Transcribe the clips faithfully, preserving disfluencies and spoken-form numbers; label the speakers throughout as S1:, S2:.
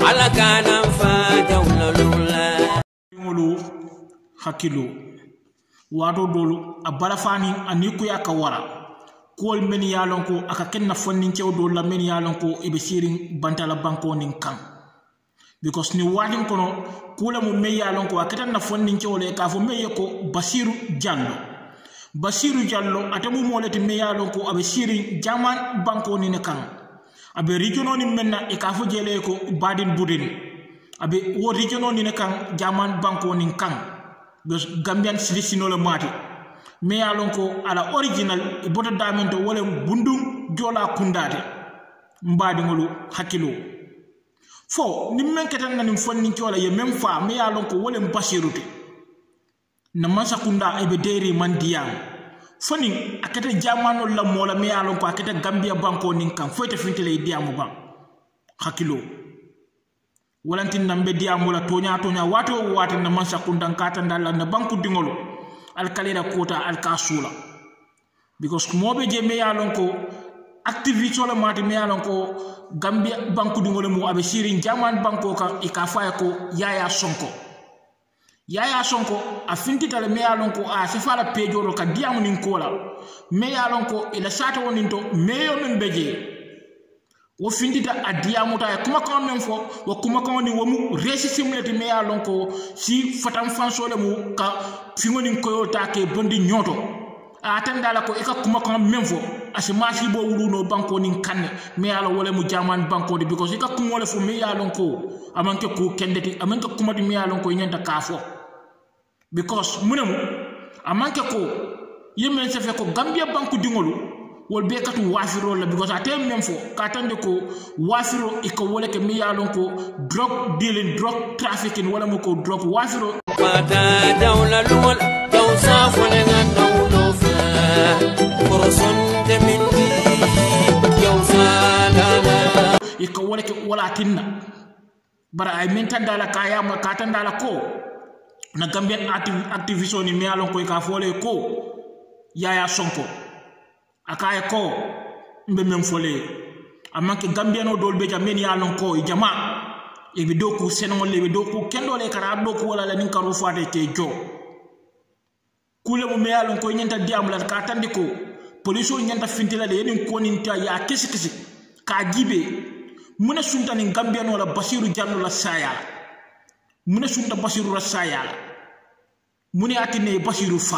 S1: ala kana fa dawla lula
S2: ngolu hakilo wato dolu abala fani aniku yaka wara kol men yalon ko aka kenna fonnin cew do la men yalon ko ibe sirin bantala banko nin kan because ni wadin kono kula mu me yalon ko akata na fonnin cew le ka fo me ko Basiru Jallo Basiru Jallo atamu molati me yalon ko abe sirin jaman banko nin kan abe regiono ni menna e ka fo jele ko badin budin abe wo regiono ni kan jaman banko nin kan dos Gambian citizen le mati me yalon ko ala original e bota damento wala bundum jola kundade mbadi ngolu hakilo fo ni men ketan nanim fonni jola ye même fa me yalon ko wala Basirute na masa kunda e be deri man diam foni akata jamano la mola me yalon ko akata Gambia banko nin kan foyta fintele diamu ba hakilo walantin nambe diamu la tonya tonya wato wato na masa kunda kata ndala na banku dingolo alkalira kota alkasula because mobe je me yalon ko activity la mati me yalon ko Gambia banku dingolo mu abe sirin jaman banko ka ikafa ko Yaya Sonko Yaya Sonko a fintita le me yalon ko a sefala pejoro ka diamu nin kola me yalon ko ila sata woninto meyo men beje wo findita a diamu ta kuma ko men fo wo kuma ko ni wo mu resistimulati me yalon ko si fatam fansole mu ka fingoni ko ta ke bondi nyoto atanda la ko ika kuma ko men fo asimasi bo wuluno banko nin kanne me yalo wala mu jaman banko de because ika kuma wala fo me yalon ko amanke ko kendeti amanke kuma di me yalon ko nyanta kafo because munemu amanke ko yemen se fe ko Gambia banku dingolu wol be katu wafiro la because atem même fo katande ko wafiro e ko wala ke mi yalon ko drug dealing drug trafficking wala mo ko drug wafiro
S1: mata dawla lul dawsa fone na dawlo fa koroson de mindi yawsa dana
S2: e ko wala ke wala tinna bara ay mentanda la kaya ma katanda la ko na Gambian activist ni mi yalon ko ka fole ko Yaya Sonko akaye ko mbe mem fole amanke Gambiano dol be jamen yalon ko e jama e be doku senol le be doku kendo le kara doku wala la nin karo fate ke jo kule mo me yalon ko nyanta diam la ka tandi ko police nyanta fintila le nin ko nin ta ya kisi kisi ka jibe muna sunta nin Gambiano la Basiru Jallo la saya muna sunta Basiru la saya muni atine Basiru fa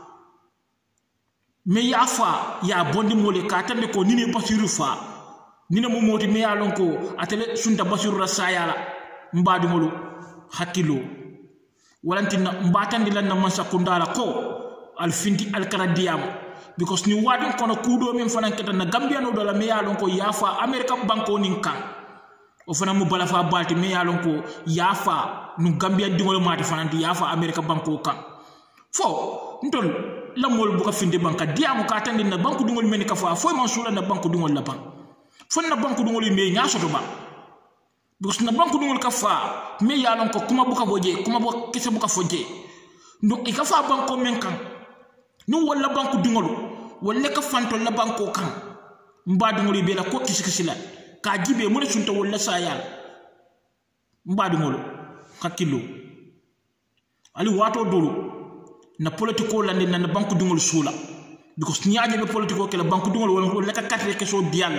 S2: me ya fa ya bondi mole ka tande ko nini Basiru fa nina mo moti me ya lon ko atele sunta Basiru rasayala mbadi molu hakilo walantina mbatandi lan na mansa kundala ko al finti al karadiyam because ni wadon kono kudo min fanan keta na Gambiano do la me ya lon ko ya fa America banko nin kan o fana mo bala fa balti me ya lon ko ya fa nu Gambia dingol mati fananti ya fa America banko kan fo ndol la mol bu ka finde banka diamu ka tandi na banku dungol men ka fa fo man sula na banku dungol la ban fo na banku dungol me nya soto ba because na banku dungol ka fa me yalon ko kuma bu ka boje kuma bu kese bu ka foje ndo e ka fa banko men kan no wala banku dungol wala ka fanto la banko kan mba dungol be la ko kisi kisi la ka jibe mo sunta wala sayal mba dungol hakilo ali wato dolo na politiko lande na banku dungol sula because nyaaje be politiko ke la banku dungol wala la ka katre ke so dial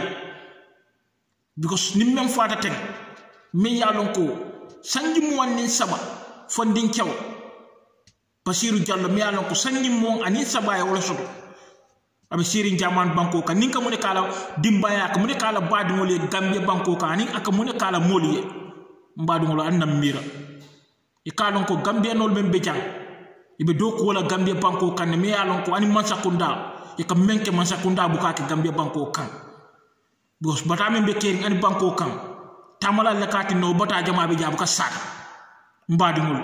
S2: because nim même fata tek me yalon ko sanji mo wanin saba fondin kyaw Basiru Jallo me yalon ko sanji mo anin saba ya wala soto abe sirin jaman banko ka ninka mo ne kala dimbaya ka mo ne kala badi mo le Gambia banko ka anin aka mo ne kala moliye mbadu mo annam mira e kalon ko Gambia nol membe jang ibe doku wala Gambia banko kan me yalon ko ani mansa kunda e ka menke mansa kunda buka ke Gambia banko kan bos bata men be kering ani banko kan tamala le kati no bata jama be jabu ka sat mbadi mul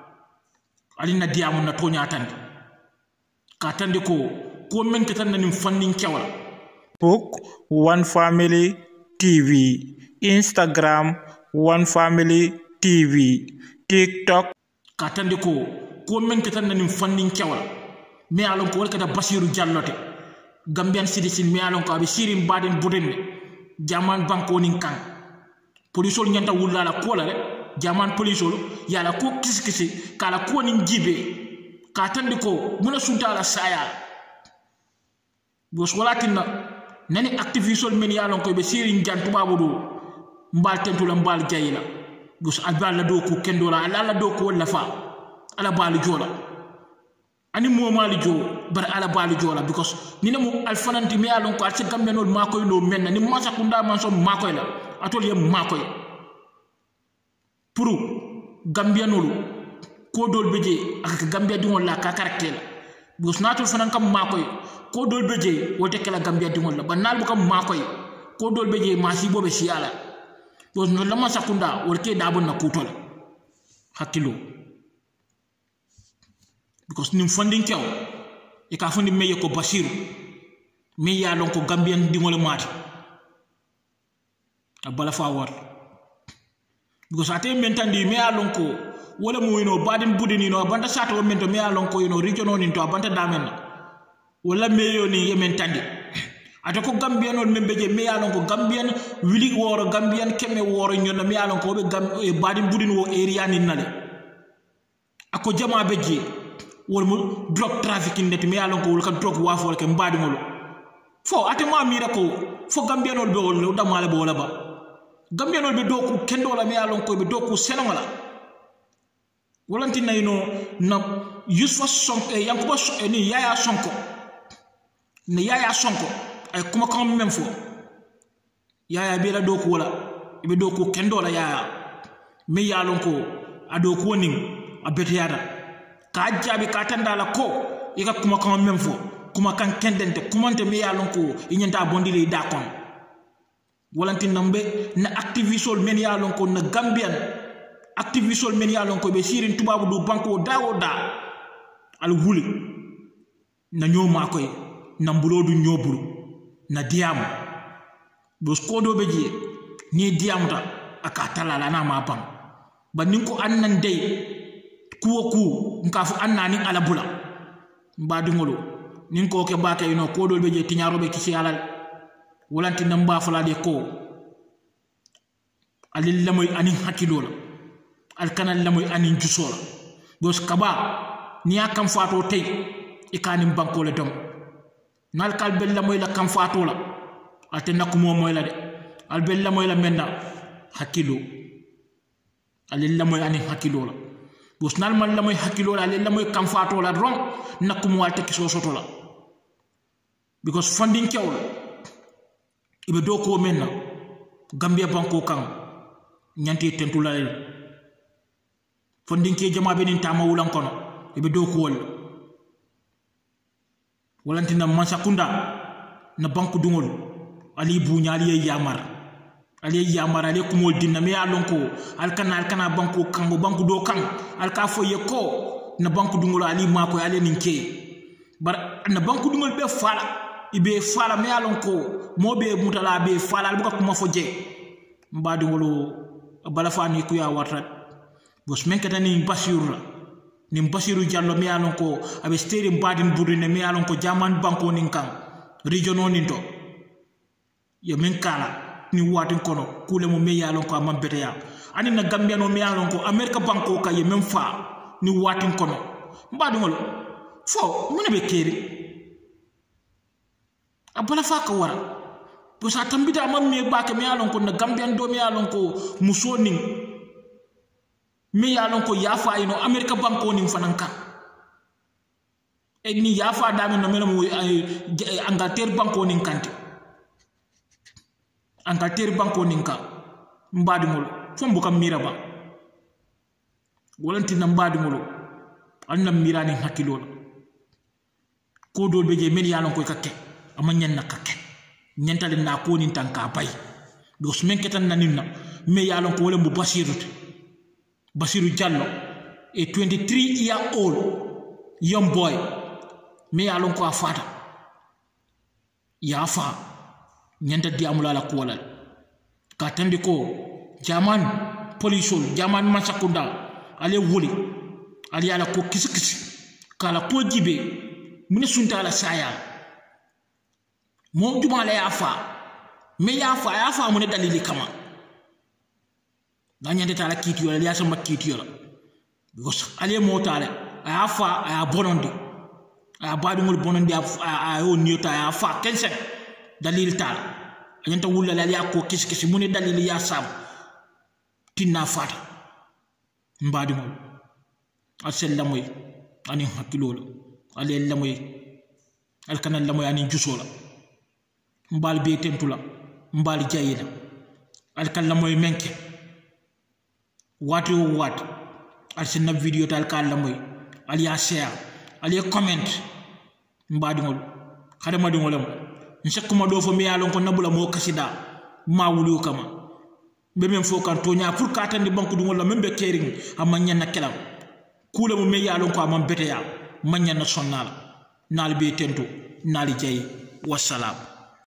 S2: ali na diamu na tonya tande ka tande ko ko menke tan nanim fannin kewal book One Family T V, Instagram One Family T V, TikTok ka tande ko ko men ke tan nanim fannin kewal me alon ko wala kata Basiru Jallo te Gambian citizen me alon ko abi sirim baden budenne jaman banko nin kan polisol nyanta wulla la ko la re jaman polisol ya la ko kisi kisi kala ko ni jibe ka tandi ko muna sunta la saya bos walatina nani activisol men ya lon ko be sirin jantu babudu mbal tentu la mbal jayila bos albal do ko kendo la ala do ko wala fa ala bal jola ani mo mali jo bar ala bal jola because ni namu alfananti me ya lon ko ci gambe non makoy lo men ni masa kunda man so makoy la atol yem makoy pour gambianolu ko dol beje ak gambia di won la ka caractère bos natul fanan kam makoy ko dol beje wote kala gambia di won la banal bu kam makoy ko dol beje masi bobe siala bos no lama sakunda wolke dabon na kutol hakilo because nim funding kew e ka fundi meye ko basiru me ya lon ko gambian di won mati abala fa war because ate mentandi me ya lon ko wala mo ino badin budini no banda sato o mento me ya lon ko ino region on to banda damen wala meyo ni yemen tandi ate ko gambian on membeje me ya lon ko gambian wili woro gambian keme woro nyonna me ya lon ko be gam e badin budin wo area ni nale ako jama beje wol mo drug trafficking net me ya lon ko wol ka drug wa fo ke mbadi ngolo fo ate ma mira ko fo gambian on be wol damale bo wala ba gambian on be doku kendo la me ya lon ko be doku senwala walanti nayno na yusfa sonko e yankuba so ni yaya sonko ne yaya sonko ay kuma kam même fo yaya be la doku wala be doku kendo la yaya me ya lon ko ado ko ning abete yada ka jabi ka tanda la ko ika kuma kam même fo kuma kan kendente kumante me ya lon ko inyanta bondile da kon walanti nambe na activisol men ya lon ko na gambian activisol men ya lon ko be sirin tubabu do banko dawo da al wuli na nyoma koy na mbulodu nyoburu na diamu bo skodo beje ni diamuta aka talala na ma bam ba ninko annan dey kuwo ku nka fu annani ala bula mbadi ngolo ninko ke ba kay no kodo beje tinyaro be kisi alal walanti namba fala de ko alil lamoy anin hakilola alkanal lamoy anin jusola dos kaba niya kam fato tay ikanim banko le dom nal kal bel lamoy la kam fato la ate nak mo moy la de al bel lamoy la menna hakilo alil lamoy anin hakilo la dos nal man lamoy hakilo la alil lamoy kam fato la ron nak mo walte ki so soto la because funding kewla ibe doko menna gambia banko kan nyanti tentula funding ke jama benin tama wulan kono ibe doko wol walantina masakunda na banku dungol ali bunya ali yamar ali yamar ali kumol dinna me alon ko alkana alkana banku kango banku do kan alka foye ko na banku dungol ali mako ali ninke bar na banku dungol be fala ibe fala me alon ko mobe mutala be fala buka kuma foje mbadi ngolo bala fani ku ya warrat bos men katani basirura ni basiru jallo me alon ko abe steri mbadin burine me alon ko jaman banko nin kan region onin to ye men kala ni watin kono kule mo me alon ko amam beteya ani na gambia no me alon ko america banko ka ye men fa ni watin kono mbadi ngolo fo mun be keri abala fa ka wara bo sa tambita mam me baake me alon ko na gambian do me alon ko musoni me alon ko yafa ino america banko nim fananka e ni yafa dami no melo mo angleterre banko nin kanti angleterre banko nin ka mbadi mol fombu kam miraba wolanti na mbadi mol anna mirani hakilo ko do beje men yalon ko kakke amanyen na kakke nyantale na ko nin tanka bay do smen ketan naninna me yalon ko wala bu basirut basiru jallo a twenty-three year old young boy me yalon ko afata ya fa nyanta diamula la ko wala ka tandi ko jaman polisol jaman masakunda ale wuli ali ala ko kisikisi kala ko jibe mune sunta la saya mo juma la yafa me yafa yafa mune dalili kama na nyande tala kiti yola ya sama kiti yola because ale mo tala aya fa aya bonondi aya badu ngol bonondi aya o niota aya fa kensen dalil tala anyanta wulla la ya ko kis kis muni dalil ya sab tinna fata mbadi mo asel lamoy ani hakilolo ale lamoy alkanal lamoy ani jusola mbal be tentula mbal jayila alkan lamoy menke wati o wat alsina video tal kal lamoy aliya share aliya comment mbadi ngol khadama di ngolam nsekuma do fo mi yalon ko nabula mo kasida ma wulu kama be men fo kan to nya pour katandi banku du ngolam membe kering amanya na kelam kula mo me yalon ko amam bete ya manya na sonnala nal be tento nali jay wassalam